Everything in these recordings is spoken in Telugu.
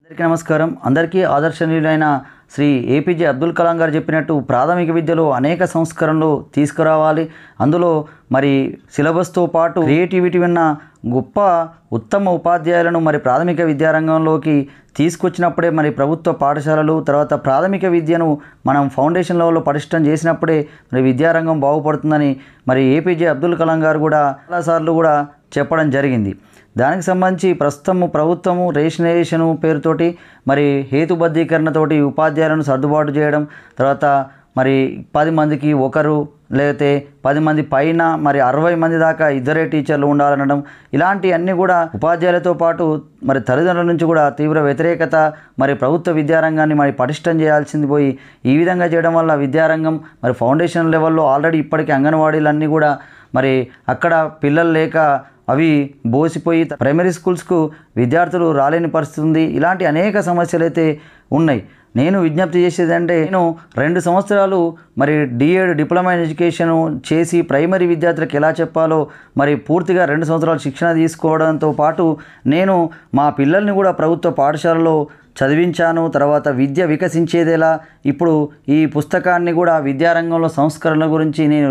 అందరికీ నమస్కారం. అందరికీ ఆదర్శనీయులైన శ్రీ ఏపీజే అబ్దుల్ కలాం గారు చెప్పినట్టు ప్రాథమిక విద్యలో అనేక సంస్కరణలు తీసుకురావాలి. అందులో మరి సిలబస్తో పాటు క్రియేటివిటీ ఉన్న గొప్ప ఉత్తమ ఉపాధ్యాయులను మరి ప్రాథమిక విద్యారంగంలోకి తీసుకొచ్చినప్పుడే మరి ప్రభుత్వ పాఠశాలలు తర్వాత ప్రాథమిక విద్యను మనం ఫౌండేషన్ లెవెల్లో పటిష్టం చేసినప్పుడే మరి విద్యారంగం బాగుపడుతుందని మరి ఏపీజే అబ్దుల్ కలాం గారు కూడా చాలాసార్లు కూడా చెప్పడం జరిగింది. దానికి సంబంధించి ప్రస్తుతము ప్రభుత్వము రేషనైజేషను పేరుతోటి మరి హేతుబద్ధీకరణతోటి ఉపాధ్యాయులను సర్దుబాటు చేయడం, తర్వాత మరి 10 మందికి ఒకరు లేకపోతే 10 మంది పైన మరి 60 మంది దాకా ఇద్దరే టీచర్లు ఉండాలనడం, ఇలాంటివన్నీ కూడా ఉపాధ్యాయులతో పాటు మరి తల్లిదండ్రుల నుంచి కూడా తీవ్ర వ్యతిరేకత. మరి ప్రభుత్వ విద్యారంగాన్ని మరి పటిష్టం చేయాల్సింది పోయి ఈ విధంగా చేయడం వల్ల విద్యారంగం మరి ఫౌండేషన్ లెవెల్లో ఆల్రెడీ ఇప్పటికీ అంగన్వాడీలన్నీ కూడా మరి అక్కడ పిల్లలు లేక అవి బోసిపోయి ప్రైమరీ స్కూల్స్కు విద్యార్థులు రాలేని పరిస్థితి ఉంది. ఇలాంటి అనేక సమస్యలు అయితే ఉన్నాయి. నేను విజ్ఞప్తి చేసేది అంటే, నేను 2 సంవత్సరాలు మరి డిఎడ్ డిప్లొమా ఇన్ ఎడ్యుకేషన్ చేసి ప్రైమరీ విద్యార్థులకు ఎలా చెప్పాలో మరి పూర్తిగా 2 సంవత్సరాలు శిక్షణ తీసుకోవడంతో పాటు నేను మా పిల్లల్ని కూడా ప్రభుత్వ పాఠశాలలో చదివించాను. తర్వాత విద్య వికసించేదేలా ఇప్పుడు ఈ పుస్తకాన్ని కూడా విద్యారంగంలో సంస్కరణల గురించి నేను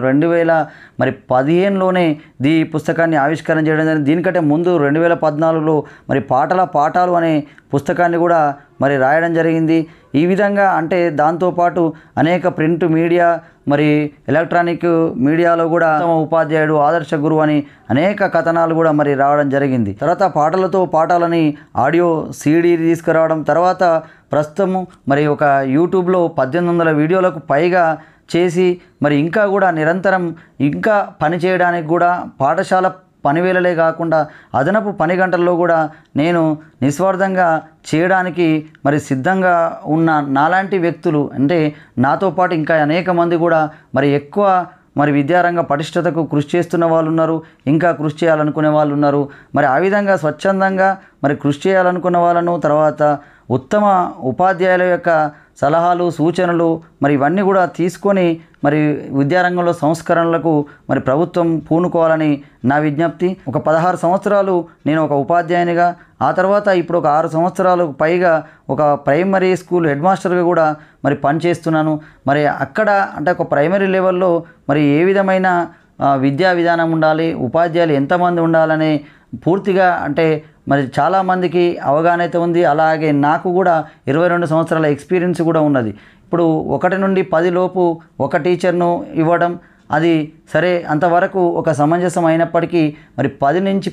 2015లోనే ఈ పుస్తకాన్ని ఆవిష్కరణ చేయడం జరిగింది. దీనికంటే ముందు 2014లో మరి పాఠాలు అనే పుస్తకాన్ని కూడా మరి రాయడం జరిగింది. ఈ విధంగా అంటే దాంతోపాటు అనేక ప్రింట్ మీడియా మరి ఎలక్ట్రానిక్ మీడియాలో కూడా ఉపాధ్యాయుడు ఆదర్శ గురువు అని అనేక కథనాలు కూడా మరి రావడం జరిగింది. తర్వాత పాఠాలని ఆడియో సీడీ తీసుకురావడం, తర్వాత ప్రస్తుతము మరి ఒక యూట్యూబ్లో 1800 వీడియోలకు పైగా చేసి మరి ఇంకా కూడా నిరంతరం ఇంకా పని చేయడానికి కూడా పాఠశాల పనివేళలే కాకుండా అదనపు పని గంటల్లో కూడా నేను నిస్వార్థంగా చేయడానికి మరి సిద్ధంగా ఉన్న నాలాంటి వ్యక్తులు అంటే నాతో పాటు ఇంకా అనేక మంది కూడా మరి ఎక్కువ మరి విద్యారంగ పటిష్టతకు కృషి చేస్తున్న వాళ్ళు ఉన్నారు, ఇంకా కృషి చేయాలనుకునే వాళ్ళు ఉన్నారు. మరి ఆ విధంగా స్వచ్ఛందంగా మరి కృషి చేయాలనుకున్న వాళ్ళను, తర్వాత ఉత్తమ ఉపాధ్యాయుల యొక్క సలహాలు సూచనలు మరి ఇవన్నీ కూడా తీసుకొని మరి విద్యారంగంలో సంస్కరణలకు మరి ప్రభుత్వం పూనుకోవాలని నా విజ్ఞప్తి. ఒక 16 సంవత్సరాలు నేను ఒక ఉపాధ్యాయునిగా, ఆ తర్వాత ఇప్పుడు ఒక 6 సంవత్సరాలకు పైగా ఒక ప్రైమరీ స్కూల్ హెడ్ మాస్టర్గా కూడా మరి పనిచేస్తున్నాను. మరి అక్కడ అంటే ఒక ప్రైమరీ లెవెల్లో మరి ఏ విధమైన విద్యా విధానం ఉండాలి, ఉపాధ్యాయులు ఎంతమంది ఉండాలనే పూర్తిగా అంటే మరి చాలామందికి అవగాహన అయితే ఉంది. అలాగే నాకు కూడా 22 సంవత్సరాల ఎక్స్పీరియన్స్ కూడా ఉన్నది. ఇప్పుడు 1 నుండి 10 లోపు ఒక టీచర్ను ఇవ్వడం అది సరే అంతవరకు ఒక సమంజసం అయినప్పటికీ మరి 11 నుంచి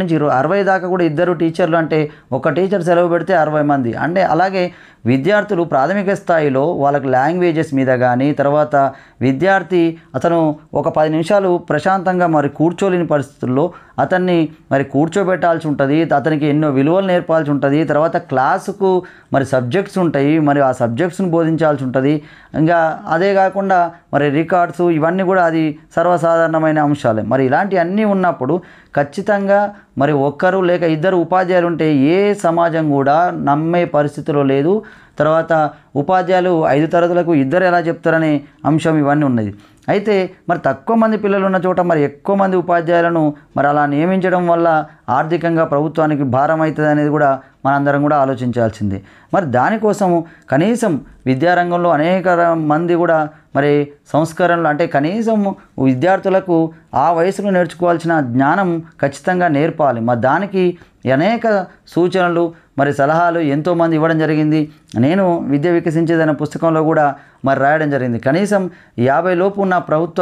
60 దాకా కూడా ఇద్దరు టీచర్లు అంటే ఒక టీచర్ సెలవు పెడితే 60 మంది అంటే. అలాగే విద్యార్థులు ప్రాథమిక స్థాయిలో వాళ్ళకి లాంగ్వేజెస్ మీద కానీ, తర్వాత విద్యార్థి అతను ఒక 10 నిమిషాలు ప్రశాంతంగా మరి కూర్చోలేని పరిస్థితుల్లో అతన్ని మరి కూర్చోబెట్టాల్సి ఉంటుంది, అతనికి ఎన్నో విలువలు నేర్పాల్సి ఉంటుంది. తర్వాత క్లాసుకు మరి సబ్జెక్ట్స్ ఉంటాయి, మరి ఆ సబ్జెక్ట్స్ను బోధించాల్సి ఉంటుంది. ఇంకా అదే కాకుండా మరి రికార్డ్స్ ఇవన్నీ కూడా అది సర్వసాధారణమైన అంశాలే. మరి ఇలాంటివన్నీ ఉన్నప్పుడు ఖచ్చితంగా మరి ఒక్కరు లేక ఇద్దరు ఉపాధ్యాయులు ఉంటే ఏ సమాజం కూడా నమ్మే పరిస్థితిలో లేదు. తర్వాత ఉపాధ్యాయులు 5 తరగతులకు ఇద్దరు ఎలా చెప్తారనే అంశం ఇవన్నీ ఉన్నది. అయితే మరి తక్కువ మంది పిల్లలు ఉన్న చోట మరి ఎక్కువ మంది ఉపాధ్యాయులను మరి అలా నియమించడం వల్ల ఆర్థికంగా ప్రభుత్వానికి భారం అవుతుంది అనేది కూడా మనందరం కూడా ఆలోచించాల్సిందే. మరి దానికోసము కనీసం విద్యారంగంలో అనేక మంది కూడా మరి సంస్కరణలు అంటే కనీసం విద్యార్థులకు ఆ వయసులో నేర్చుకోవాల్సిన జ్ఞానం ఖచ్చితంగా నేర్పాలి. మరి దానికి అనేక సూచనలు మరి సలహాలు ఎంతోమంది ఇవ్వడం జరిగింది. నేను విద్య వికసించేదనే పుస్తకంలో కూడా మరి రాయడం జరిగింది. కనీసం 50 లోపు ఉన్న ప్రభుత్వ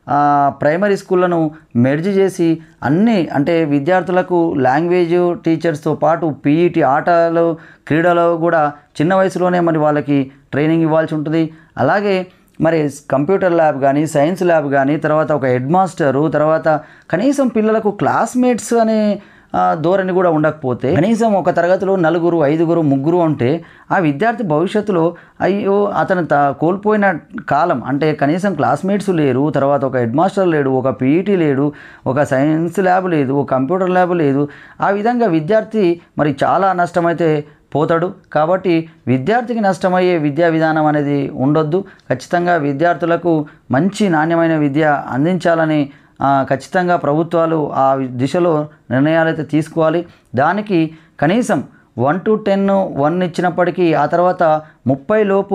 ప్రైమరీ స్కూళ్ళను మెర్జ్ చేసి అన్నీ అంటే విద్యార్థులకు లాంగ్వేజ్ టీచర్స్తో పాటు పీఈటీ ఆటలు క్రీడలు కూడా చిన్న వయసులోనే మరి వాళ్ళకి ట్రైనింగ్ ఇవ్వాల్సి ఉంటుంది. అలాగే మరి కంప్యూటర్ ల్యాబ్ కానీ, సైన్స్ ల్యాబ్ కానీ, తర్వాత ఒక హెడ్ మాస్టరు, తర్వాత కనీసం పిల్లలకు క్లాస్మేట్స్ అనే ధోరణి కూడా ఉండకపోతే కనీసం ఒక తరగతిలో 4, 5, 3 ఉంటే ఆ విద్యార్థి భవిష్యత్తులో అయ్యో అతను కోల్పోయిన కాలం అంటే కనీసం క్లాస్మేట్స్ లేరు, తర్వాత ఒక హెడ్ మాస్టర్ లేడు, ఒక పీఈటీ లేడు, ఒక సైన్స్ ల్యాబ్ లేదు, ఒక కంప్యూటర్ ల్యాబ్ లేదు. ఆ విధంగా విద్యార్థి మరి చాలా నష్టమైతే పోతాడు. కాబట్టి విద్యార్థికి నష్టమయ్యే విద్యా విధానం అనేది ఉండొద్దు. ఖచ్చితంగా విద్యార్థులకు మంచి నాణ్యమైన విద్య అందించాలని ఖచ్చితంగా ప్రభుత్వాలు ఆ దిశలో నిర్ణయాలు అయితే తీసుకోవాలి. దానికి కనీసం 1 to 10 1 ఇచ్చినప్పటికీ ఆ తర్వాత 30 లోపు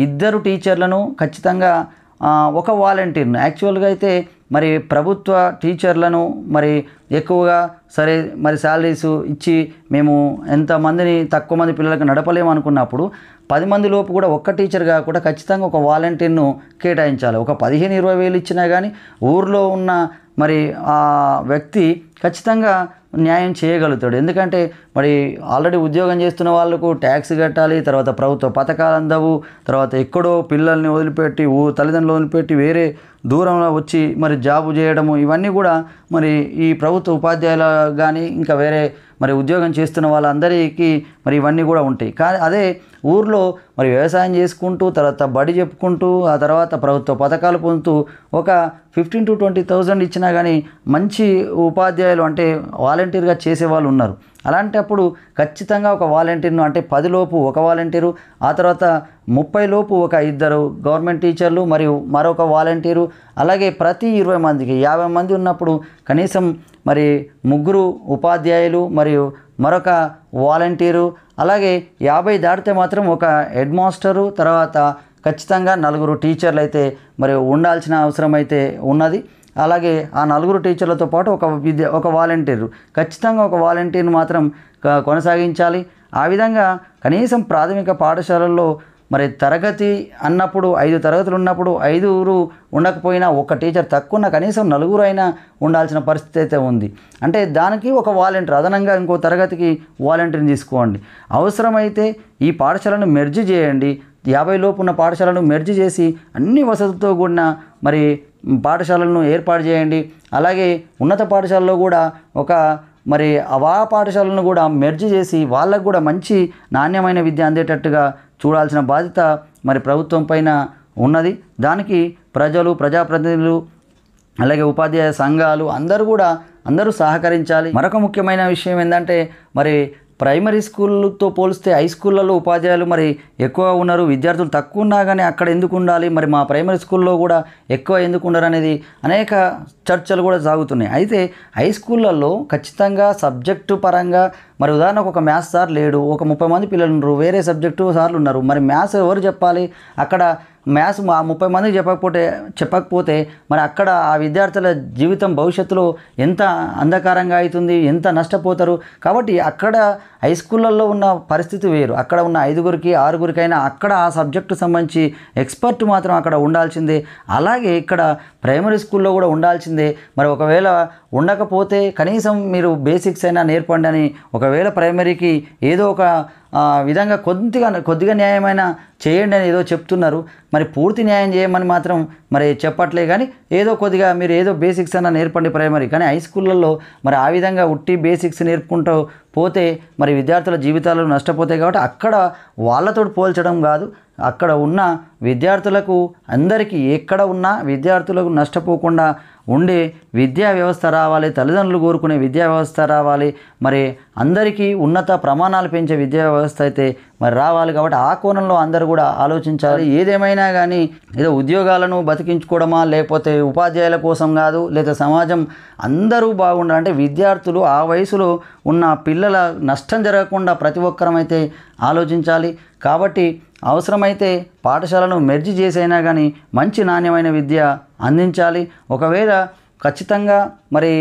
2 టీచర్లను ఖచ్చితంగా ఒక వాలంటీర్ను యాక్చువల్గా అయితే మరి ప్రభుత్వ టీచర్లను మరి ఎక్కువగా సరే మరి శాలరీస్ ఇచ్చి మేము ఎంతమందిని తక్కువ మంది పిల్లలకు నడపలేము అనుకున్నప్పుడు 10 మంది లోపు కూడా ఒక్క టీచర్ కాకుండా ఖచ్చితంగా ఒక వాలంటీర్ను కేటాయించాలి. ఒక 15-20 వేలు ఇచ్చినా కానీ ఊర్లో ఉన్న మరి ఆ వ్యక్తి ఖచ్చితంగా న్యాయం చేయగలుగుతాడు. ఎందుకంటే మరి ఆల్రెడీ ఉద్యోగం చేస్తున్న వాళ్ళకు ట్యాక్స్ కట్టాలి, తర్వాత ప్రభుత్వ పథకాలు అందవు, తర్వాత ఎక్కడో పిల్లల్ని వదిలిపెట్టి తల్లిదండ్రులు వదిలిపెట్టి వేరే దూరంలో వచ్చి మరి జాబు చేయడము ఇవన్నీ కూడా మరి ఈ ప్రభుత్వ ఉపాధ్యాయులు కానీ ఇంకా వేరే మరి ఉద్యోగం చేస్తున్న వాళ్ళందరికీ మరి ఇవన్నీ కూడా ఉంటాయి. కానీ అదే ఊర్లో మరి వ్యవసాయం చేసుకుంటూ తర్వాత బడి చెప్పుకుంటూ ఆ తర్వాత ప్రభుత్వ పథకాలు పొందుతూ ఒక 15,000 to 20,000 ఇచ్చినా కానీ మంచి ఉపాధ్యాయులు అంటే వాలంటీర్గా చేసేవాళ్ళు ఉన్నారు. అలాంటప్పుడు ఖచ్చితంగా ఒక వాలంటీర్ను అంటే 10 లోపు ఒక వాలంటీరు, ఆ తర్వాత 30 లోపు ఒక 2 గవర్నమెంట్ టీచర్లు మరియు మరొక వాలంటీరు, అలాగే ప్రతి 20 మందికి 50 మంది ఉన్నప్పుడు కనీసం మరి 3 ఉపాధ్యాయులు మరియు మరొక వాలంటీరు, అలాగే 50 దాటితే మాత్రం ఒక హెడ్ మాస్టరు, తర్వాత ఖచ్చితంగా 4 టీచర్లు అయితే మరి ఉండాల్సిన అవసరం అయితే ఉన్నది. అలాగే ఆ 4 టీచర్లతో పాటు ఒక వాలంటీరు ఖచ్చితంగా ఒక వాలంటీర్ను మాత్రం కొనసాగించాలి. ఆ విధంగా కనీసం ప్రాథమిక పాఠశాలల్లో మరి తరగతి అన్నప్పుడు 5 తరగతులు ఉన్నప్పుడు 5 ఉండకపోయినా ఒక టీచర్ తక్కువ ఉన్న కనీసం 4 అయినా ఉండాల్సిన పరిస్థితి అయితే ఉంది. అంటే దానికి ఒక వాలంటీర్ అదనంగా ఇంకో తరగతికి వాలంటీర్ని తీసుకోండి. అవసరమైతే ఈ పాఠశాలను మెర్జ్ చేయండి. 50 లోపు ఉన్న పాఠశాలను మెర్జ్ చేసి అన్ని వసతులతో కూడిన మరి పాఠశాలను ఏర్పాటు చేయండి. అలాగే ఉన్నత పాఠశాలలో కూడా ఒక మరి ఆ పాఠశాలను కూడా మెర్జ్ చేసి వాళ్ళకు కూడా మంచి నాణ్యమైన విద్య అందేటట్టుగా చూడాల్సిన బాధ్యత మరి ప్రభుత్వం పైన ఉన్నది. దానికి ప్రజలు, ప్రజాప్రతినిధులు, అలాగే ఉపాధ్యాయ సంఘాలు అందరూ సహకరించాలి. మరొక ముఖ్యమైన విషయం ఏంటంటే మరి ప్రైమరీ స్కూళ్ళతో పోలిస్తే హై స్కూళ్ళలో ఉపాధ్యాయులు మరి ఎక్కువ ఉన్నారు, విద్యార్థులు తక్కువ ఉన్నా కానీ అక్కడ ఎందుకు ఉండాలి, మరి మా ప్రైమరీ స్కూల్లో కూడా ఎక్కువ ఎందుకు ఉండరు అనేది అనేక చర్చలు కూడా సాగుతున్నాయి. అయితే హై స్కూళ్ళల్లో ఖచ్చితంగా సబ్జెక్టు పరంగా మరి ఉదాహరణకు ఒక మ్యాథ్స్ సార్ లేడు, ఒక 30 మంది పిల్లలు ఉన్నారు, వేరే సబ్జెక్టు సార్లు ఉన్నారు, మరి మ్యాథ్స్ ఎవరు చెప్పాలి? అక్కడ మ్యాథ్స్ 30 మందికి చెప్పకపోతే మరి అక్కడ ఆ విద్యార్థుల జీవితం భవిష్యత్తులో ఎంత అంధకారంగా అవుతుంది, ఎంత నష్టపోతారు. కాబట్టి అక్కడ హై స్కూళ్ళల్లో ఉన్న పరిస్థితి వేరు. అక్కడ ఉన్న 5గురికి 6గురికైనా అక్కడ ఆ సబ్జెక్టు సంబంధించి ఎక్స్పర్ట్ మాత్రం అక్కడ ఉండాల్సిందే. అలాగే ఇక్కడ ప్రైమరీ స్కూల్లో కూడా ఉండాల్సిందే. మరి ఒకవేళ ఉండకపోతే కనీసం మీరు బేసిక్స్ అయినా నేర్పండి అని ఒకవేళ ప్రైమరీకి ఏదో ఒక విధంగా కొద్దిగా న్యాయమైన చేయండి అని ఏదో చెప్తున్నారు. మరి పూర్తి న్యాయం చేయమని మాత్రం మరి చెప్పట్లే. కానీ ఏదో కొద్దిగా మీరు ఏదో బేసిక్స్ అన్న నేర్పండి ప్రైమరీ. కానీ హై స్కూళ్ళల్లో మరి ఆ విధంగా ఉట్టి బేసిక్స్ నేర్పుకుంటూ పోతే మరి విద్యార్థుల జీవితాలు నష్టపోతాయి. కాబట్టి అక్కడ వాళ్ళతో పోల్చడం కాదు, అక్కడ ఉన్న విద్యార్థులకు అందరికీ ఎక్కడ ఉన్నా విద్యార్థులకు నష్టపోకుండా ఉండే విద్యా వ్యవస్థ రావాలి, తల్లిదండ్రులు కోరుకునే విద్యా వ్యవస్థ రావాలి, మరి అందరికీ ఉన్నత ప్రమాణాలు పెంచే విద్యా వ్యవస్థ అయితే మరి రావాలి. కాబట్టి ఆ కోణంలో అందరూ కూడా ఆలోచించాలి. ఏదేమైనా కానీ ఏదో ఉద్యోగాలను బతికించుకోవడమా లేకపోతే ఉపాధ్యాయుల కోసం కాదు, లేదా సమాజం అందరూ బాగుండాలంటే విద్యార్థులు ఆ వయసులో ఉన్న పిల్లల నష్టం జరగకుండా ప్రతి ఒక్కరమైతే ఆలోచించాలి. కాబట్టి అవసరమైతే పాఠశాలను మెర్జ్ చేసైనా కానీ మంచి నాణ్యమైన విద్య అందించాలి. ఒకవేళ ఖచ్చితంగా మరి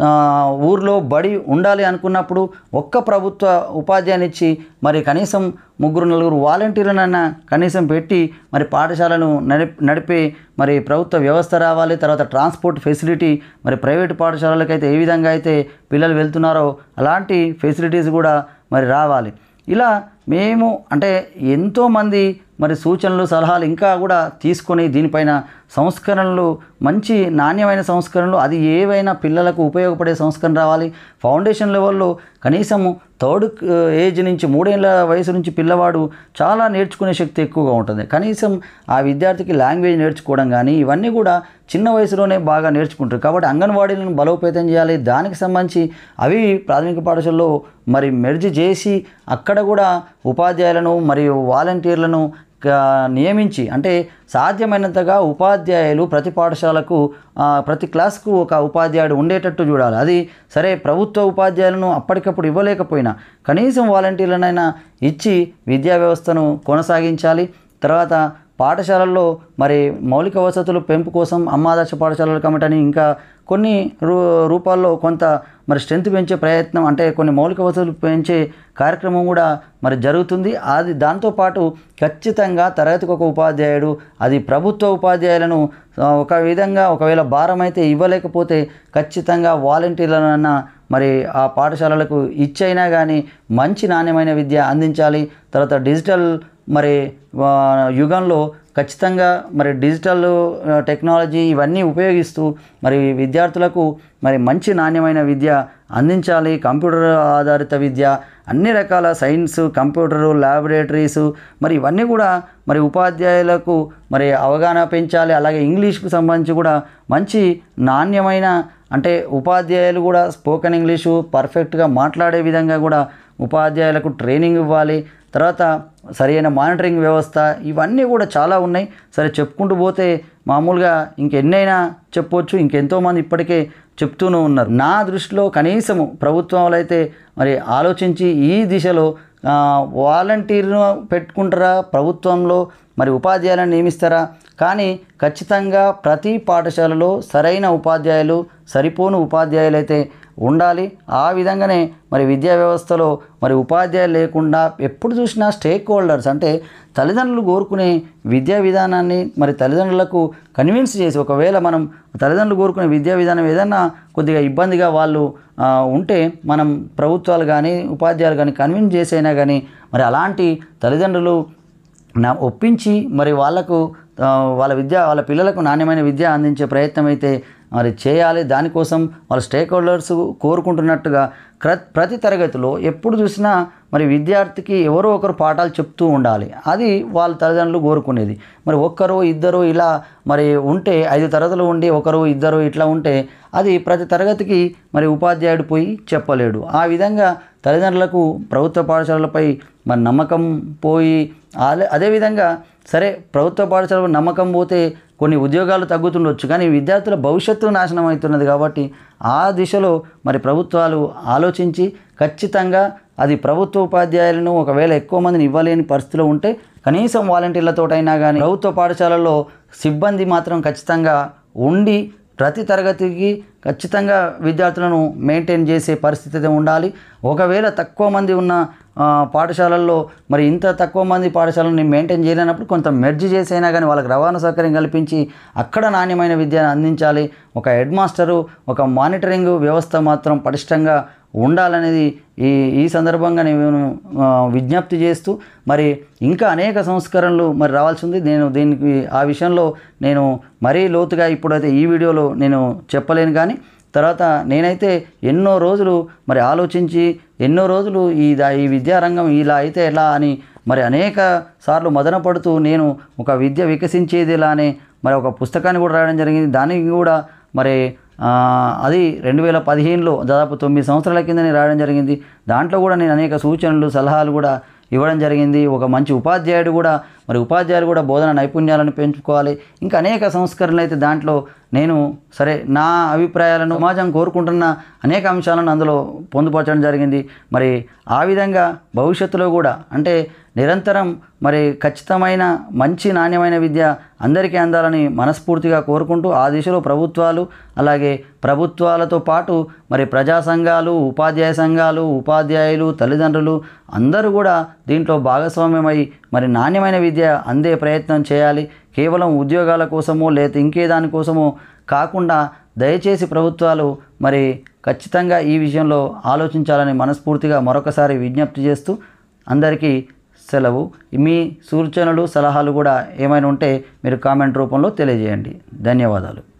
ఊర్లో బడి ఉండాలి అనుకున్నప్పుడు ఒక్క ప్రభుత్వ ఉపాధ్యాయునిచ్చి మరి కనీసం 3-4 వాలంటీర్లనైనా కనీసం పెట్టి మరి పాఠశాలను నడిపే మరి ప్రభుత్వ వ్యవస్థ రావాలి. తర్వాత ట్రాన్స్పోర్ట్ ఫెసిలిటీ మరి ప్రైవేటు పాఠశాలలకైతే ఏ విధంగా అయితే పిల్లలు వెళ్తున్నారో అలాంటి ఫెసిలిటీస్ కూడా మరి రావాలి. ఇలా మేము అంటే ఎంతోమంది మరి సూచనలు సలహాలు ఇంకా కూడా తీసుకొని దీనిపైన సంస్కరణలు మంచి నాణ్యమైన సంస్కరణలు అది ఏవైనా పిల్లలకు ఉపయోగపడే సంస్కరణ రావాలి. ఫౌండేషన్ లెవెల్లో కనీసము 3rd ఏజ్ నుంచి 3 ఏళ్ళ వయసు నుంచి పిల్లవాడు చాలా నేర్చుకునే శక్తి ఎక్కువగా ఉంటుంది. కనీసం ఆ విద్యార్థికి లాంగ్వేజ్ నేర్చుకోవడం కానీ ఇవన్నీ కూడా చిన్న వయసులోనే బాగా నేర్చుకుంటారు. కాబట్టి అంగన్వాడీలను బలోపేతం చేయాలి. దానికి సంబంధించి అవి ప్రాథమిక పాఠశాలలో మరి మెర్జ్ చేసి అక్కడ కూడా ఉపాధ్యాయులను మరియు వాలంటీర్లను నియమించి అంటే సాధ్యమైనంతగా ఉపాధ్యాయులు ప్రతి పాఠశాలకు ప్రతి క్లాస్కు ఒక ఉపాధ్యాయుడు ఉండేటట్టు చూడాలి. అది సరే ప్రభుత్వ ఉపాధ్యాయులను అప్పటికప్పుడు ఇవ్వలేకపోయినా కనీసం వాలంటీర్లనైనా ఇచ్చి విద్యా వ్యవస్థను కొనసాగించాలి. తర్వాత పాఠశాలల్లో మరి మౌలిక వసతులు పెంపు కోసం అమ్మాదర్శ పాఠశాలల కమిటీ అని ఇంకా కొన్ని రూపాల్లో కొంత మరి స్ట్రెంత్ పెంచే ప్రయత్నం అంటే కొన్ని మౌలిక వసతులు పెంచే కార్యక్రమం కూడా మరి జరుగుతుంది. అది దాంతోపాటు ఖచ్చితంగా తరగతికి ఒక ఉపాధ్యాయుడు అది ప్రభుత్వ ఉపాధ్యాయులను ఒక విధంగా ఒకవేళ భారం అయితే ఇవ్వలేకపోతే ఖచ్చితంగా వాలంటీర్లనన్నా మరి ఆ పాఠశాలలకు ఇచ్చైనా కానీ మంచి నాణ్యమైన విద్య అందించాలి. తర్వాత డిజిటల్ మరి యుగంలో ఖచ్చితంగా మరి డిజిటల్ టెక్నాలజీ ఇవన్నీ ఉపయోగిస్తూ మరి విద్యార్థులకు మరి మంచి నాణ్యమైన విద్య అందించాలి. కంప్యూటర్ ఆధారిత విద్య అన్ని రకాల సైన్స్ కంప్యూటరు ల్యాబొరేటరీసు మరి ఇవన్నీ కూడా మరి ఉపాధ్యాయులకు మరి అవగాహన పెంచాలి. అలాగే ఇంగ్లీష్కు సంబంధించి కూడా మంచి నాణ్యమైన అంటే ఉపాధ్యాయులు కూడా స్పోకెన్ ఇంగ్లీషు పర్ఫెక్ట్గా మాట్లాడే విధంగా కూడా ఉపాధ్యాయులకు ట్రైనింగ్ ఇవ్వాలి. తర్వాత సరైన మానిటరింగ్ వ్యవస్థ ఇవన్నీ కూడా చాలా ఉన్నాయి. సరే చెప్పుకుంటూ పోతే మామూలుగా ఇంకెన్నైనా చెప్పవచ్చు. ఇంకెంతోమంది ఇప్పటికే చెప్తూనే ఉన్నారు. నా దృష్టిలో కనీసము ప్రభుత్వాలు అయితే మరి ఆలోచించి ఈ దిశలో వాలంటీర్ను పెట్టుకుంటారా, ప్రభుత్వంలో మరి ఉపాధ్యాయులను నియమిస్తారా, కానీ ఖచ్చితంగా ప్రతి పాఠశాలలో సరైన ఉపాధ్యాయులు సరిపోను ఉపాధ్యాయులు అయితే ఉండాలి. ఆ విధంగానే మరి విద్యా వ్యవస్థలో మరి ఉపాధ్యాయులు లేకుండా ఎప్పుడు చూసినా స్టేక్ హోల్డర్స్ అంటే తల్లిదండ్రులు కోరుకునే విద్యా విధానాన్ని మరి తల్లిదండ్రులకు కన్విన్స్ చేసి ఒకవేళ మనం తల్లిదండ్రులు కోరుకునే విద్యా విధానం ఏదన్నా కొద్దిగా ఇబ్బందిగా వాళ్ళు ఉంటే మనం ప్రభుత్వాలు కానీ ఉపాధ్యాయులు కానీ కన్విన్స్ చేసైనా కానీ మరి అలాంటి తల్లిదండ్రులు ఒప్పించి మరి వాళ్ళకు వాళ్ళ పిల్లలకు నాణ్యమైన విద్య అందించే ప్రయత్నం అయితే మరి చేయాలి. దానికోసం వాళ్ళ స్టేక్ హోల్డర్స్ కోరుకుంటున్నట్టుగా ప్రతి తరగతిలో ఎప్పుడు చూసినా మరి విద్యార్థికి ఎవరో ఒకరు పాఠాలు చెప్తూ ఉండాలి. అది వాళ్ళ తల్లిదండ్రులు కోరుకునేది. మరి ఒక్కరు ఇద్దరు ఇలా మరి ఉంటే 5 తరగతులు ఉండి ఒకరు ఇద్దరు ఇట్లా ఉంటే అది ప్రతి తరగతికి మరి ఉపాధ్యాయుడు పోయి చెప్పలేడు. ఆ విధంగా తల్లిదండ్రులకు ప్రభుత్వ పాఠశాలలపై మరి నమ్మకం పోయి అదేవిధంగా సరే ప్రభుత్వ పాఠశాలకు నమ్మకం పోతే కొన్ని ఉద్యోగాలు తగ్గుతుండొచ్చు, కానీ విద్యార్థుల భవిష్యత్తు నాశనం అవుతున్నది. కాబట్టి ఆ దిశలో మరి ప్రభుత్వాలు ఆలోచించి ఖచ్చితంగా అది ప్రభుత్వ ఉపాధ్యాయులను ఒకవేళ ఎక్కువ మందిని ఇవ్వలేని పరిస్థితిలో ఉంటే కనీసం వాలంటీర్లతోటైనా కానీ ప్రభుత్వ పాఠశాలల్లో సిబ్బంది మాత్రం ఖచ్చితంగా ఉండి ప్రతి తరగతికి ఖచ్చితంగా విద్యార్థులను మెయింటైన్ చేసే పరిస్థితి ఉండాలి. ఒకవేళ తక్కువ మంది ఉన్న పాఠశాలల్లో మరి ఇంత తక్కువ మంది పాఠశాలను మెయింటైన్ చేయలేనప్పుడు కొంత మెర్జ్ చేసైనా కానీ వాళ్ళకి రవాణా సౌకర్యం కల్పించి అక్కడ నాణ్యమైన విద్యను అందించాలి. ఒక హెడ్ మాస్టరు ఒక మానిటరింగ్ వ్యవస్థ మాత్రం పటిష్టంగా ఉండాలనేది ఈ సందర్భంగా నేను విజ్ఞప్తి చేస్తూ మరి ఇంకా అనేక సంస్కరణలు మరి రావాల్సి ఉంది. నేను దీనికి ఆ విషయంలో నేను మరీ లోతుగా ఇప్పుడైతే ఈ వీడియోలో నేను చెప్పలేను, కానీ తర్వాత నేనైతే ఎన్నో రోజులు మరి ఆలోచించి ఎన్నో రోజులు ఈ విద్యారంగం ఇలా అయితే ఎలా అని మరి అనేక సార్లు మదన పడుతూ నేను ఒక విద్య వికసించేది ఇలానే మరి ఒక పుస్తకాన్ని కూడా రాయడం జరిగింది. దానికి కూడా మరి అది 2015లో దాదాపు 9 సంవత్సరాల కింద రాయడం జరిగింది. దాంట్లో కూడా నేను అనేక సూచనలు సలహాలు కూడా ఇవ్వడం జరిగింది. ఒక మంచి ఉపాధ్యాయులు కూడా బోధన నైపుణ్యాలను పెంచుకోవాలి. ఇంకా అనేక సంస్కరణలు అయితే దాంట్లో నేను సరే నా అభిప్రాయాలను సమాజం కోరుకుంటున్న అనేక అంశాలను అందులో పొందుపరచడం జరిగింది. మరి ఆ విధంగా భవిష్యత్తులో కూడా అంటే నిరంతరం మరి ఖచ్చితమైన మంచి నాణ్యమైన విద్య అందరికీ అందాలని మనస్ఫూర్తిగా కోరుకుంటూ ఆ దిశలో ప్రభుత్వాలు అలాగే ప్రభుత్వాలతో పాటు మరి ప్రజా సంఘాలు ఉపాధ్యాయ సంఘాలు ఉపాధ్యాయులు తల్లిదండ్రులు అందరూ కూడా దీంట్లో భాగస్వామ్యమై మరి నాణ్యమైన విద్య అందే ప్రయత్నం చేయాలి. కేవలం ఉద్యోగాల కోసమో లేదా ఇంకే దానికోసమో కాకుండా దయచేసి ప్రభుత్వాలు మరి ఖచ్చితంగా ఈ విషయంలో ఆలోచించాలని మనస్ఫూర్తిగా మరొకసారి విజ్ఞప్తి చేస్తూ అందరికీ సెలవు. మీ సూచనలు సలహాలు కూడా ఏమైనా ఉంటే మీరు కామెంట్ రూపంలో తెలియజేయండి. ధన్యవాదాలు.